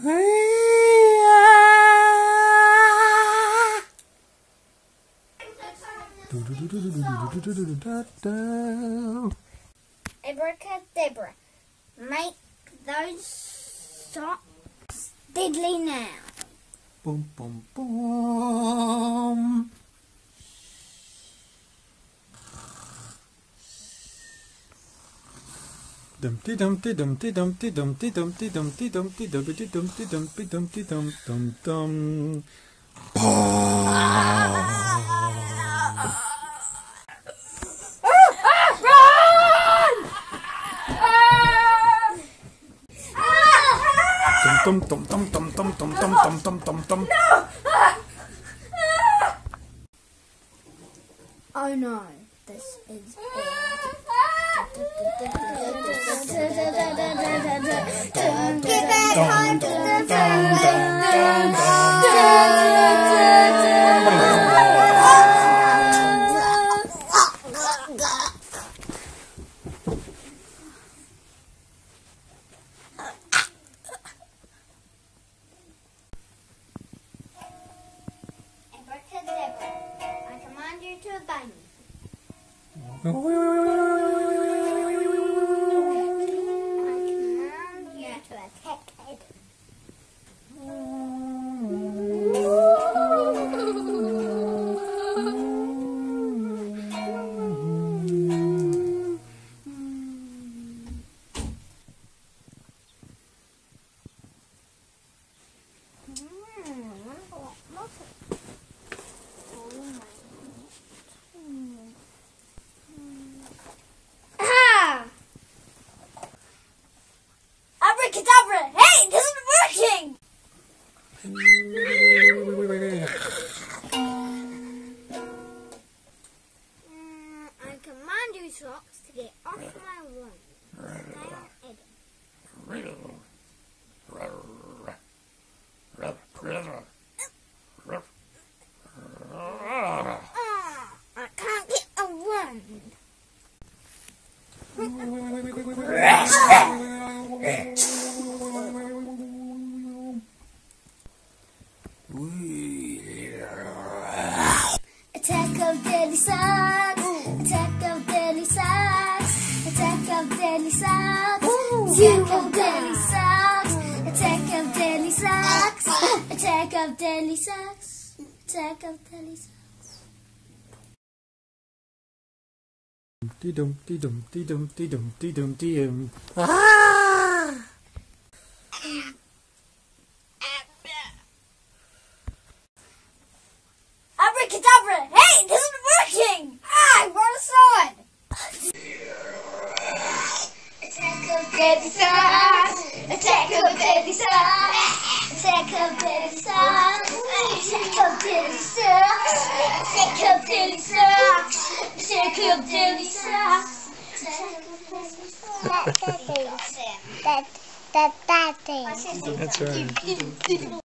Abracadabra, make those socks deadly now. Boom, boom, boom. Dumpty dumpty dumpty dumpty dumpty dumpty dumpty dumpty dumpty dumpty dumpty dumpty dum dum dum. Dum dum dum dum dum dum dum dum dum dum dum. Oh no, this is Abracadabra, I command you to obey me. I command you to attack Adam. Abracadabra! Hey, this isn't working! I command you, Socks, to get off my lawn. Stay on I can't get a wand. Attack of deadly socks, attack of deadly socks, attack of deadly socks, attack of deadly socks, attack of deadly socks, attack of deadly socks, attack of deadly socks. Dumpty dumpty dumpty dumpty dumpty dum. Abracadabra! Hey, this isn't working! I brought a sword! Attack of deadly socks! Attack of deadly socks! Attack of deadly socks! Attack of deadly socks! Attack of deadly socks! Attack of deadly socks! That thing. That's right.